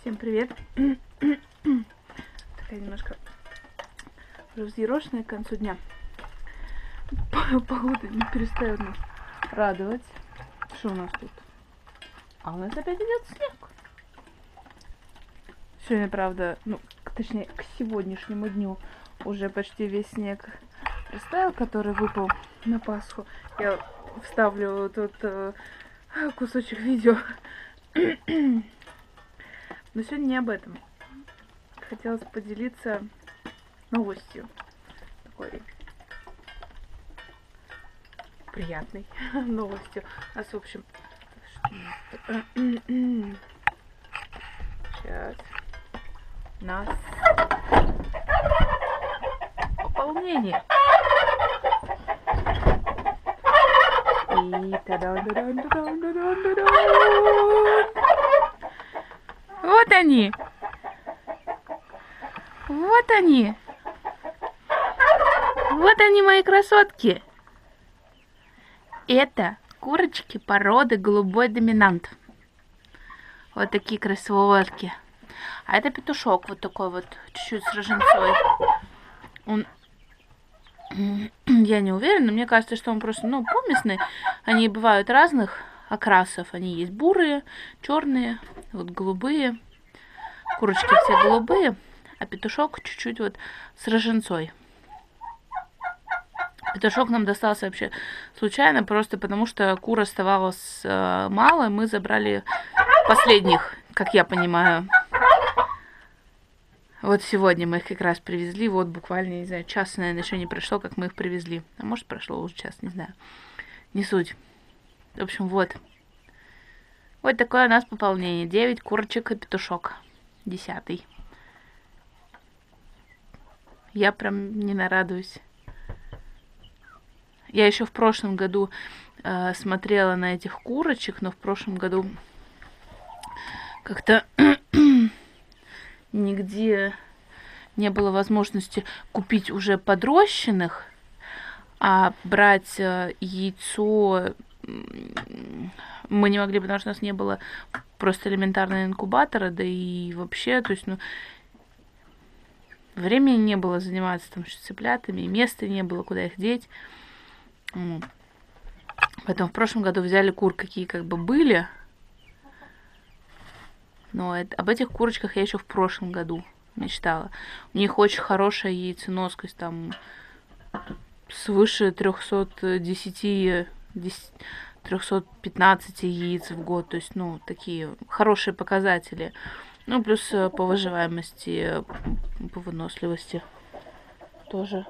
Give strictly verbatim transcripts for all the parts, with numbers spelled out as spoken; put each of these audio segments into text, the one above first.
Всем привет! Такая немножко взъерошенная к концу дня. Погода не перестает нас радовать. Что у нас тут? А у нас опять идет снег. Сегодня, правда, ну, точнее, к сегодняшнему дню уже почти весь снег растаял, который выпал на Пасху. Я вставлю тут э, кусочек видео. Но сегодня не об этом. Хотелось поделиться новостью. Такой приятной новостью. У нас, в общем... Сейчас. У нас пополнение. И та-дан-да-дан-да-дан-да-дан-да-дан. Вот они. Вот они. Вот они, мои красотки. Это курочки породы голубой доминант. Вот такие красотки. А это петушок вот такой вот, чуть-чуть с роженцой. Он... Я не уверена, мне кажется, что он просто, ну, помесный. Они бывают разных окрасов. Они есть бурые, черные, вот голубые. Курочки все голубые, а петушок чуть-чуть вот с роженцой. Петушок нам достался вообще случайно, просто потому что кур оставалось э, мало. Мы забрали последних, как я понимаю. Вот сегодня мы их как раз привезли. Вот буквально, не знаю, час, наверное, еще не прошло, как мы их привезли. А может, прошло уже час, не знаю. Не суть. В общем, вот. Вот такое у нас пополнение. девять курочек и петушок. Десятый. Я прям не нарадуюсь. Я еще в прошлом году э, смотрела на этих курочек, но в прошлом году как-то нигде не было возможности купить уже подрощенных, а брать э, яйцо мы не могли, потому что у нас не было просто элементарного инкубатора, да и вообще, то есть, ну, времени не было заниматься там цыплятами, и места не было, куда их деть. Поэтому в прошлом году взяли кур, какие как бы были. Но это, об этих курочках я еще в прошлом году мечтала. У них очень хорошая яйценоскость, там свыше триста десять, триста пятнадцать яиц в год. То есть, ну, такие хорошие показатели. Ну, плюс по выживаемости, по выносливости тоже.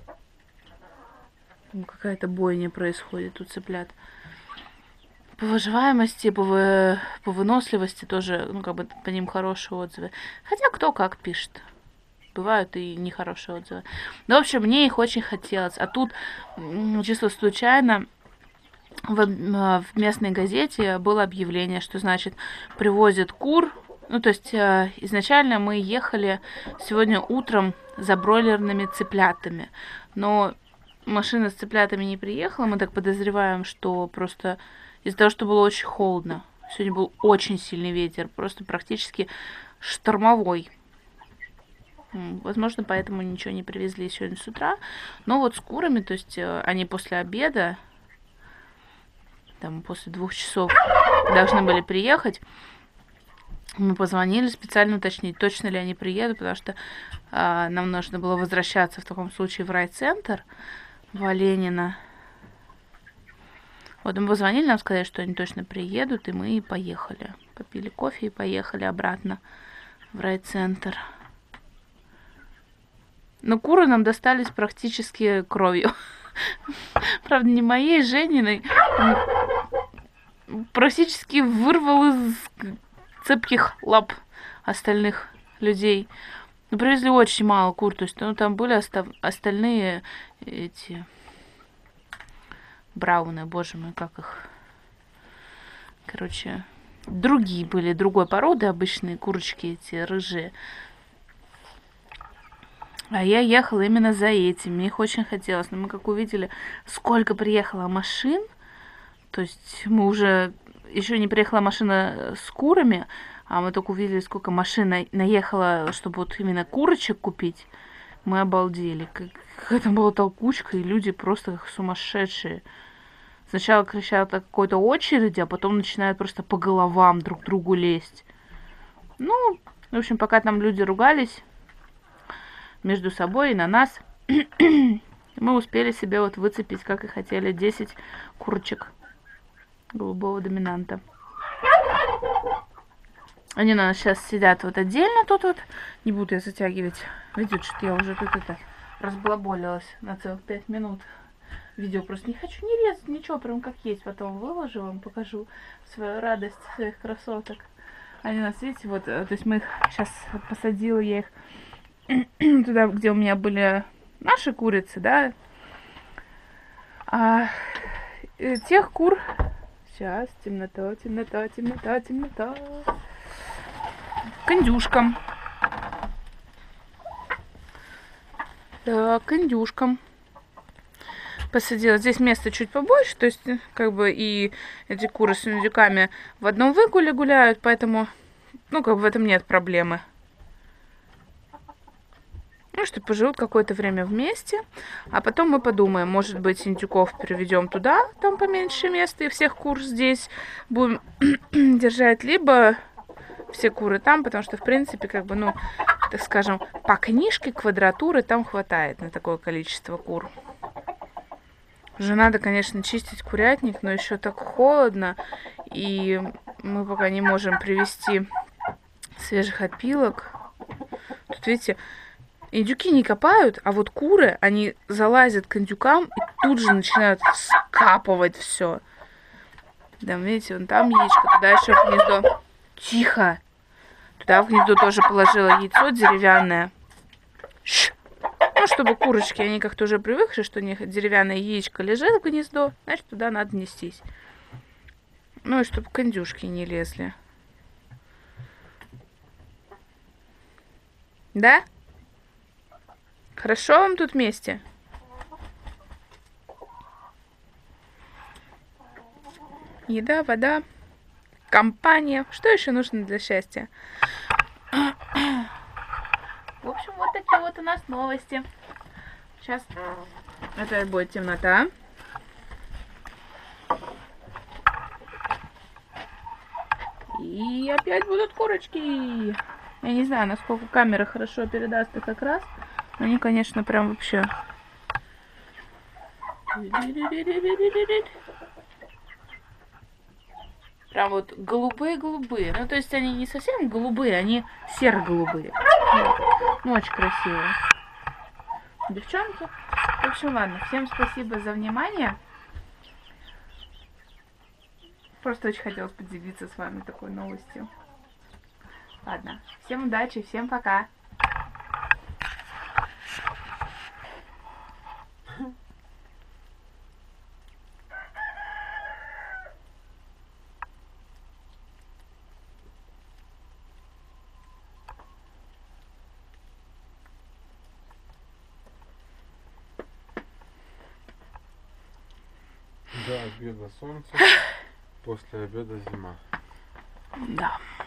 Какая-то бойня происходит у цыплят. По выживаемости, по, вы... по выносливости тоже, ну, как бы по ним хорошие отзывы. Хотя кто как пишет. Бывают и нехорошие отзывы. Но, в общем, мне их очень хотелось. А тут, чисто случайно, в, в местной газете было объявление, что, значит, привозят кур. Ну, то есть, изначально мы ехали сегодня утром за бройлерными цыплятами. Но машина с цыплятами не приехала. Мы так подозреваем, что просто из-за того, что было очень холодно. Сегодня был очень сильный ветер, просто практически штормовой. Возможно, поэтому ничего не привезли сегодня с утра. Но вот с курами, то есть они после обеда, там после двух часов должны были приехать. Мы позвонили специально уточнить, точно ли они приедут, потому что а, нам нужно было возвращаться в таком случае в райцентр в Оленина. Вот мы позвонили, нам сказали, что они точно приедут, и мы поехали. Попили кофе и поехали обратно в райцентр. Но куры нам достались практически кровью. Правда, не моей, Жениной. Практически вырвал из цепких лап остальных людей. Ну, привезли очень мало кур, то есть, ну, там были остав... остальные эти брауны, боже мой, как их, короче, другие были, другой породы, обычные курочки эти рыжие. А я ехала именно за этим, мне их очень хотелось, но мы как увидели, сколько приехало машин, то есть мы уже, еще не приехала машина с курами, А мы только увидели, сколько машин на- наехало, чтобы вот именно курочек купить. Мы обалдели. Как, это была толкучка, и люди просто как сумасшедшие. Сначала кричат о какой-то очереди, а потом начинают просто по головам друг другу лезть. Ну, в общем, пока там люди ругались между собой и на нас, мы успели себе вот выцепить, как и хотели, десять курочек голубого доминанта. Они у нас сейчас сидят вот отдельно тут вот. Не буду я затягивать. Видите, что я уже тут это разбалаболилась на целых пять минут. Видео просто не хочу не резать, ничего, прям как есть. Потом выложу вам, покажу свою радость, своих красоток. Они у нас, видите, вот, то есть мы их сейчас посадила я их туда, где у меня были наши курицы, да. А э, тех кур... Сейчас, темнота, темнота, темнота, темнота. К индюшкам. Так, к индюшкам. Посадила. Здесь место чуть побольше, то есть, как бы, и эти куры с индюками в одном выгуле гуляют, поэтому, ну, как бы в этом нет проблемы. Ну, что поживут какое-то время вместе, а потом мы подумаем, может быть, индюков переведем туда, там поменьше места, и всех кур здесь будем держать, либо все куры там, потому что, в принципе, как бы, ну, так скажем, по книжке квадратуры там хватает на такое количество кур. Уже надо, конечно, чистить курятник, но еще так холодно, и мы пока не можем привезти свежих опилок. Тут, видите, индюки не копают, а вот куры, они залазят к индюкам и тут же начинают скапывать все. Да, видите, вон там яичко, туда еще в гнездо. Тихо! Туда в гнездо тоже положила яйцо деревянное. Ш! Ну, чтобы курочки, они как-то уже привыкли, что у них деревянное яичко лежит в гнездо, значит, туда надо нестись. Ну, и чтобы к индюшке не лезли. Да? Хорошо вам тут вместе? Еда, вода, компания. Что еще нужно для счастья? В общем, вот такие вот у нас новости. Сейчас опять будет темнота. И опять будут курочки. Я не знаю, насколько камера хорошо передаст их как раз. Но они, конечно, прям вообще... Прям вот голубые-голубые. Ну, то есть они не совсем голубые, они серо-голубые. Ну, очень красивые. Девчонки. В общем, ладно. Всем спасибо за внимание. Просто очень хотелось поделиться с вами такой новостью. Ладно. Всем удачи, всем пока. До обеда солнце, после обеда зима. Да.